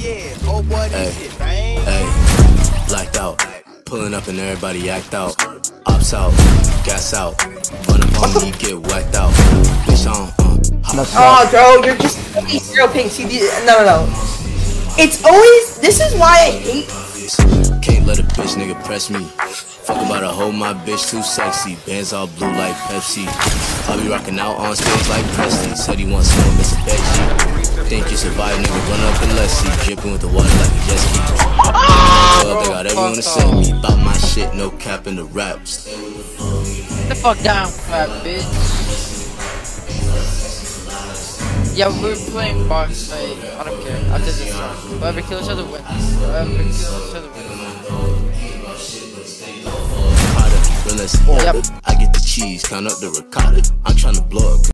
Yeah, oh boy, this shit, man. Hey, blacked out, pulling up and everybody act out. Ops out, gas out, run up on me, get whacked out. Bitch on, Oh, bro, you're just zero pinks. No. It's always. This is why I hate. Can't let a bitch nigga press me. Fuck about a hoe, my bitch too sexy. Bands all blue like Pepsi. I'll be rocking out on stage like Preston. Said he wants some, it's a veggie. Think you survive, nigga, run up and let's see. Dripping with the water like a jet ski. They got everyone to send me. About my shit, no cap in the raps. Get the fuck down, fat bitch. Yeah, we're playing box fight. I don't care. I did this song. Whoever kills each other wins. Whoever kills each other wins. Yep. I get the cheese, count up the ricotta. I'm trying to blow up.